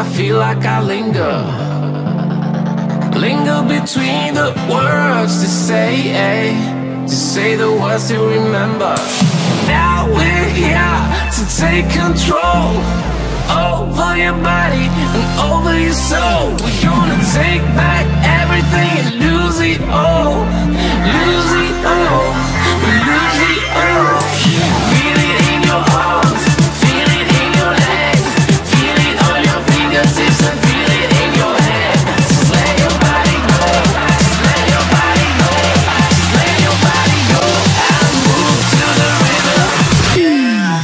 I feel like I linger between the words to say the words to remember. Now we're here to take control over your body and over your soul. We're gonna take back everything and lose it all, lose it all, lose it all. Feel it in your arms, feel it in your legs, feel it on your fingertips and feel it in your head. Just let your body go, just let your body go, just let your body go and move to the rhythm. Yeah.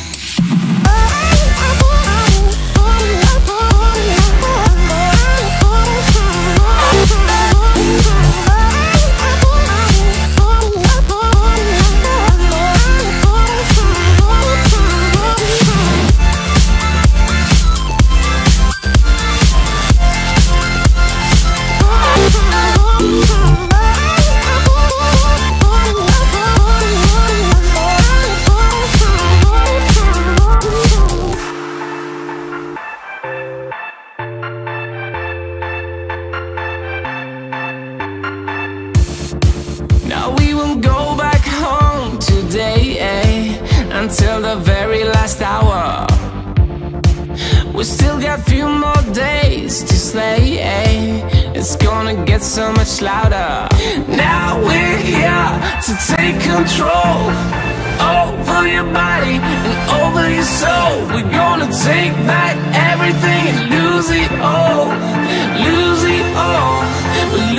Now we won't go back home today, until the very last hour. We still got a few more days to slay, it's gonna get so much louder. Now we're here to take control over your body and over your soul. We're gonna take back everything and lose it all, lose it all.